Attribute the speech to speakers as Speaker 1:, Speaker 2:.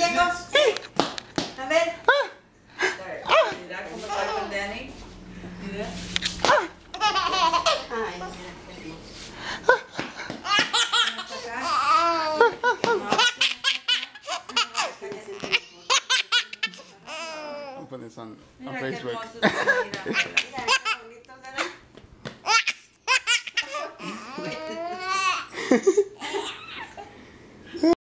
Speaker 1: Diego. A ver. Mira cómo está con Danny. Mira. Ay, mira qué hermoso.
Speaker 2: I'll put this on
Speaker 1: Mira qué
Speaker 2: Facebook.
Speaker 1: hermoso. Mira,
Speaker 3: Mira, qué bonito, ¿verdad?